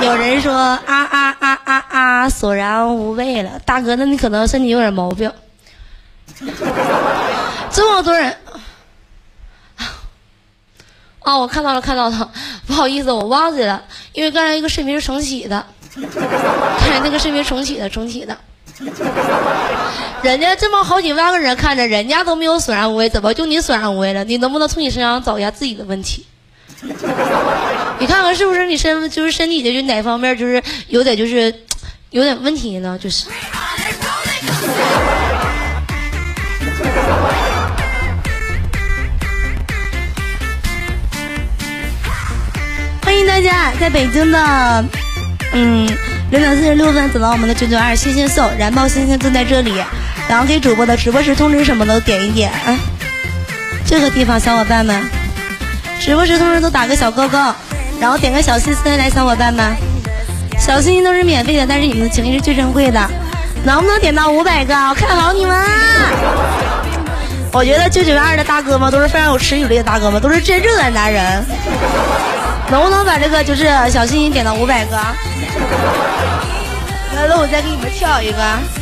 有人说索然无味了，大哥，那你可能身体有点毛病。这么多人啊，我看到了，不好意思，我忘记了，因为刚才一个视频是重启的，看那个视频重启的。人家这么好几万个人看着，人家都没有索然无味，怎么就你索然无味了？你能不能从你身上找一下自己的问题？你看看是不是你身体的就哪方面就是有点问题呢？就是。欢迎大家在北京的6:46走到我们的992星星送燃爆星星就在这里，然后给主播的直播时通知什么都点一点啊。这个地方小伙伴们，直播时通知都打个小勾勾，然后点个小心心来，小伙伴们，小心心都是免费的，但是你们的情绪是最珍贵的，能不能点到500个？我看好你们啊！我觉得992的大哥们都是非常有持久力的大哥们，都是真正的男人。能不能把这个就是小心心点到500个？来了，我再给你们跳一个。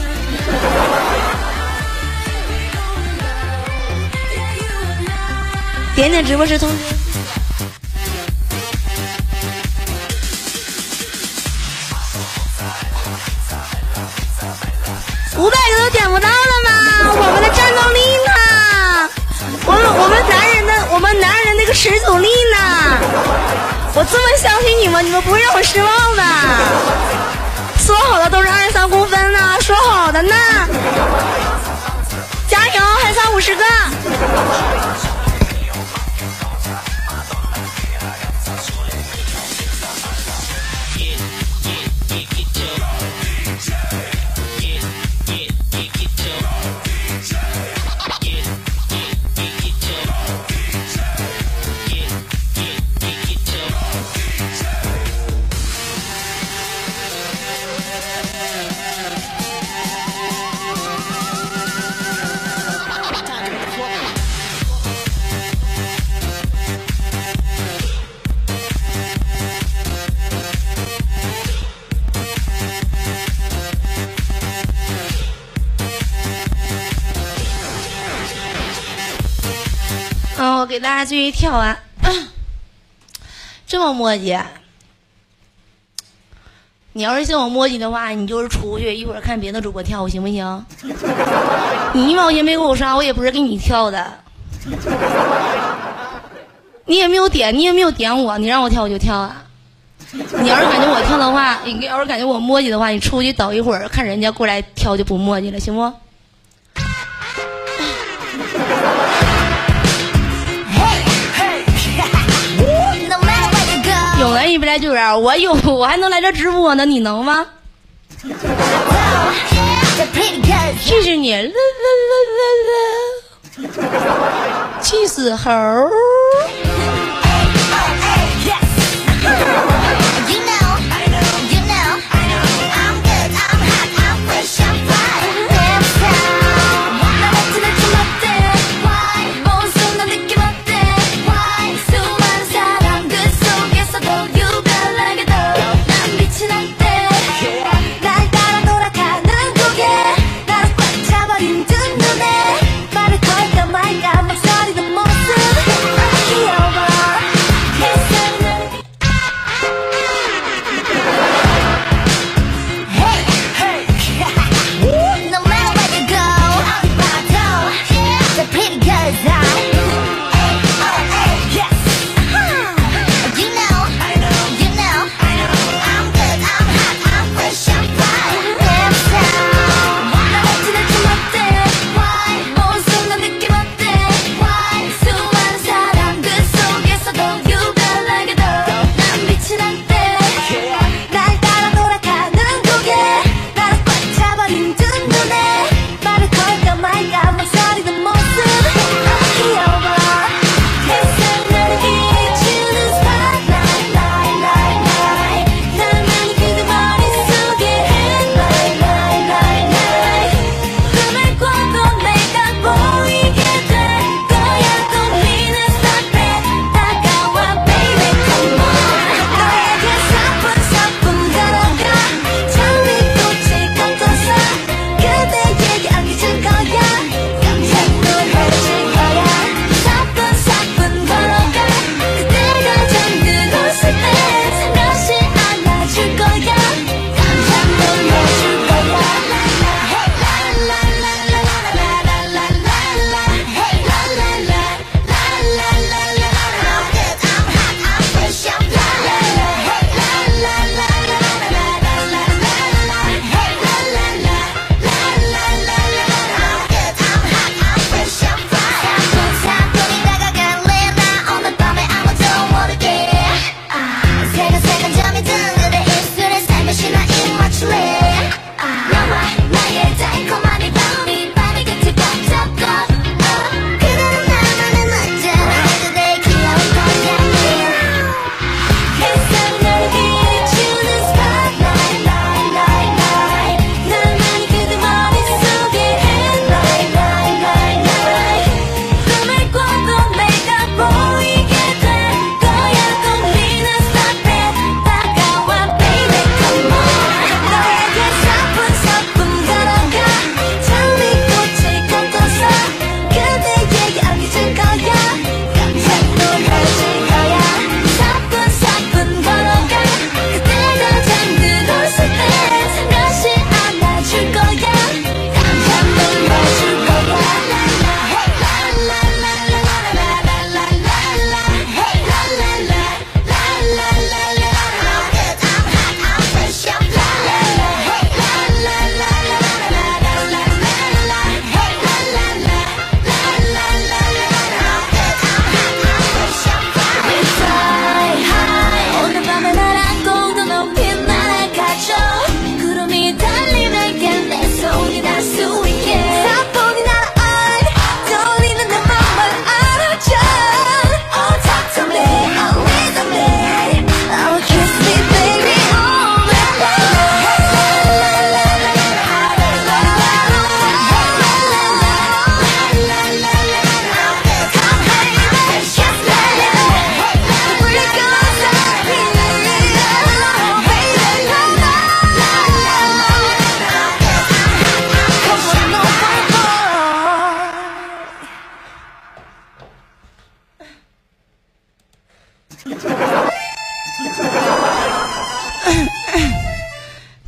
点点直播时通知。500个都点不到了吗？我们的战斗力呢？我们男人的那个持久力呢？我这么相信你们，你们不会让我失望的。说好的都是23公分呢，说好的呢。加油，还差50个。我给大家继续跳完，这么磨叽。你要是嫌我磨叽的话，你就是出去一会儿看别的主播跳舞，行不行？你1毛钱没给我刷，我也不是给你跳的。你也没有点我，你让我跳我就跳啊。你要是感觉我跳的话，你要是感觉我磨叽的话，你出去等一会儿，看人家过来跳就不磨叽了，行不？有人一不来就来，我还能来这直播呢，你能吗？气死你！气死猴！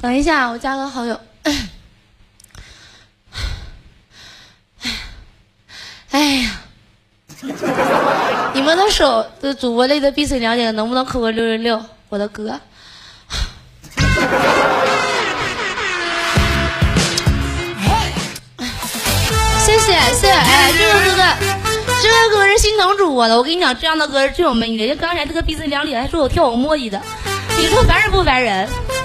等一下，我加个好友。哎呀，你们的手的主播累的闭嘴两点，能不能扣个666？我的哥，谢谢。哎，这个哥哥是心疼主播的。我跟你讲，这样的歌是最有魅力的。就刚才这个闭嘴两点还说我跳舞墨迹的，你说烦人不烦人？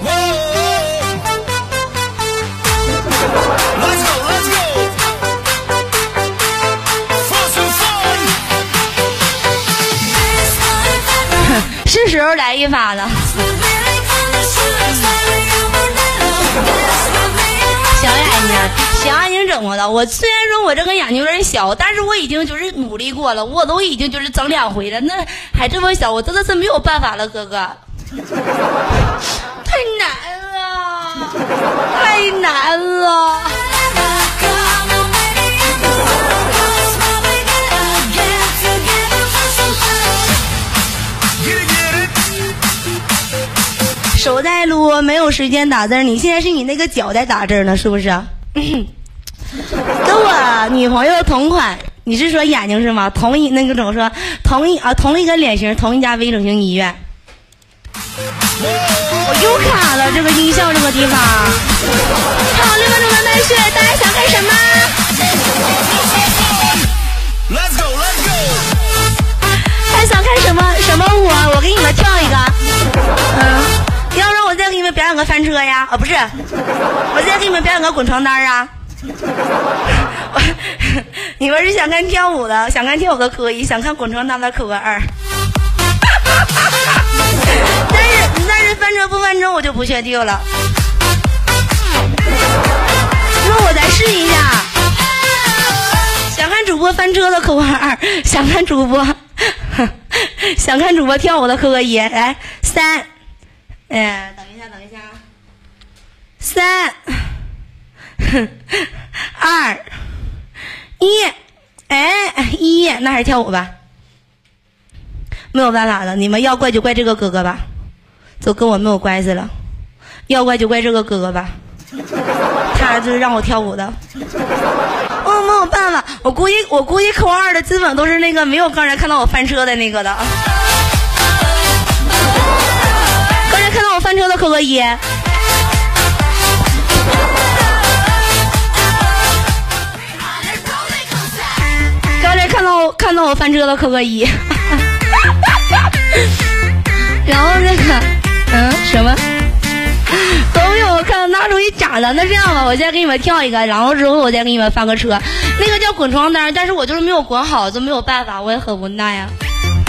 是时候来一发了。小眼睛怎么了？我虽然说我这个眼睛有点小，但是我已经就是努力过了，我都已经就是整2回了，那还这么小，我真的是没有办法了，哥哥。太难了，太难了。手在撸，没有时间打字，你现在是你那个脚在打字呢，是不是？跟我女朋友同款，你是说眼睛是吗？同一那个怎么说？同一个脸型，同一家微整形医院。我又卡了，这个音效这个地方。好，6分钟的耐血，大家想干什么？还想看什么舞？我给你们跳一个。要让我再给你们表演个翻车呀？不是，我再给你们表演个滚床单啊！你们是想看跳舞的，想看跳舞的扣个1，想看滚床单的扣个2。但是翻车不翻车我就不确定了。那我再试一下。想看主播翻车的扣个2，想看主播跳舞的扣个1，来3。等一下，3、2、1，1，那还是跳舞吧。没有办法了，你们要怪就怪这个哥哥吧，都跟我没有关系了。要怪就怪这个哥哥吧，他就是让我跳舞的。没有办法，我估计扣2的基本都是那个没有刚才看到我翻车的那个的。看到我翻车的扣个1。刚才看到我翻车的扣个1。然后那个什么都没有看到拿出一假的。那这样吧，我先给你们跳一个，然后之后我再给你们翻个车。那个叫滚床单，但是我就是没有滚好，就没有办法，我也很无奈呀。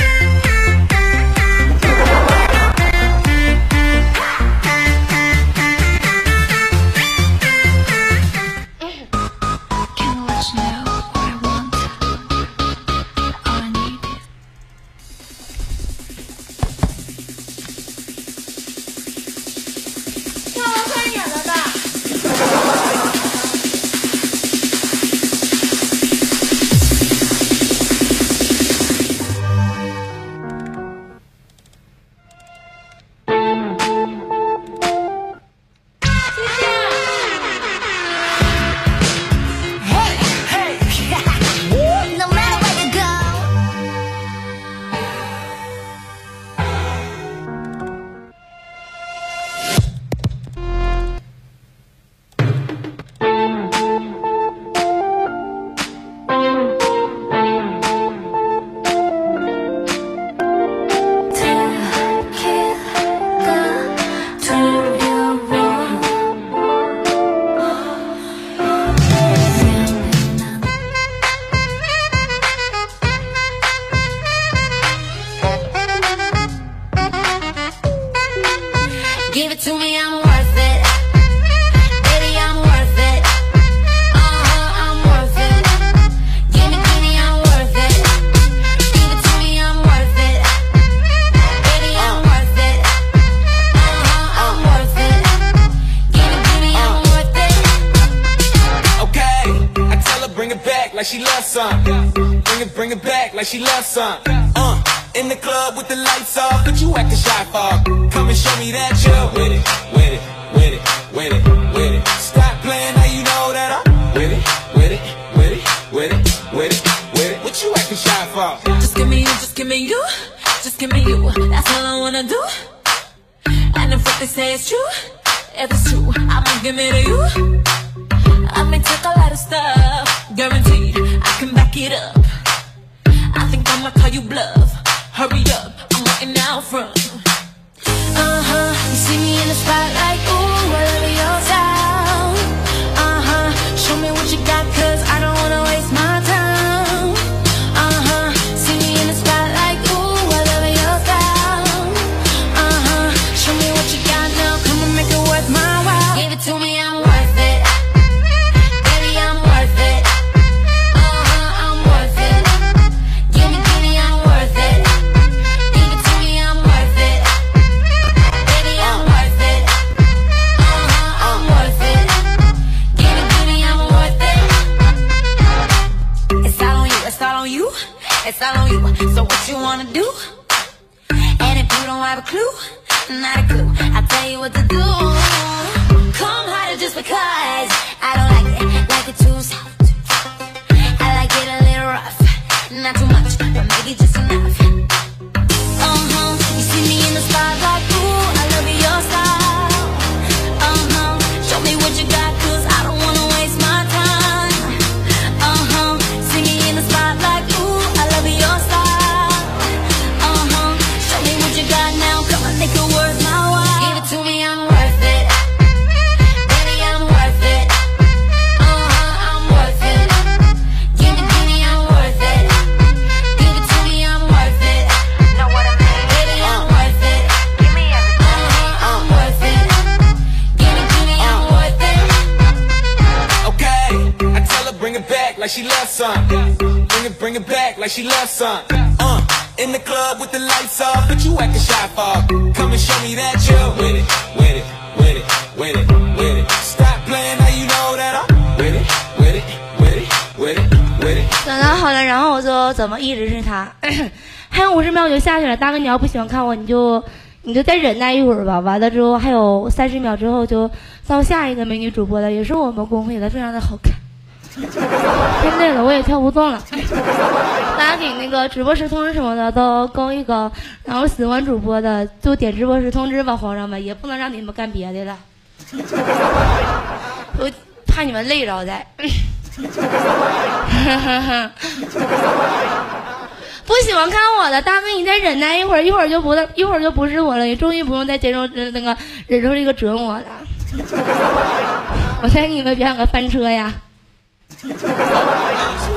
Give it to me, I'm worth it. Baby, I'm worth it. I'm worth it. Give me, I'm worth it. Give it to me, I'm worth it. Baby, I'm worth it. I'm worth it. Give me, I'm worth it. Okay, I tell her bring it back like she loves some. Bring it back like she loves some. In the club with the lights off, but you acting shy for. Come and show me that you're with it, with it, with it. it's true, if it's true, I'ma give it to you. I may take a lot of stuff, guaranteed I can back it up. I think I'ma call you bluff. Hurry up, I'm waiting out front. You see me in the spotlight, ooh, I love your style. Show me what you got, cause I don't wanna waste my time. See me in the spotlight, ooh, I love your style. Show me what you got now, come and make it worth my while. Give it to me, I'm worth it. Baby, I'm worth it. I'm worth it. Give me, I'm worth it. Give it to me, I'm worth it. Baby, I'm worth it. I'm worth it. Give it to me, I'm worth it. It's all on you, it's all on you, it's all on you. So what you wanna do? And if you don't have a clue, not a clue, I'll tell you what to do. Come harder just because I don't like it too soft. I like it a little rough, not too much, but maybe just enough. You see me in the spotlight, ooh, I love your style. Show me what you got, cause I don't wanna waste my time. See me in the spotlight, ooh, I love your style. Show me what you got now, come on, make it worth my while. Give it to me, I'm worth it. Baby, I'm worth it. I'm worth it. Give it to me, I'm worth it. Give it to me, I'm worth it. Know what I mean? Baby, I'm worth it. Give me everything. I'm worth it. Give it to me, I'm worth it. Okay, I tell her bring it back like she loves some. Bring it back like she loves some. In the club with the lights off, but you acting shy for. Come and show me that you're with it, with it, with it, with it, with it. Stop playing, now you know that I'm with it, with it, with it, with it, with it. 等到好了，然后我就怎么一直是他，还有50秒我就下去了。大哥，你要不喜欢看我，你就再忍耐一会儿吧。完了之后还有30秒之后就到下一个美女主播了，也是我们公会的，非常的好看。太累了，我也跳不动了。大家给那个直播时通知什么的都勾一勾，然后喜欢主播的就点直播时通知吧，皇上们也不能让你们干别的了，我怕你们累着的。不喜欢看我的大哥，你再忍耐一会儿，一会儿就不是我了，你终于不用再忍受这个折磨了。我再给你们表演个翻车呀。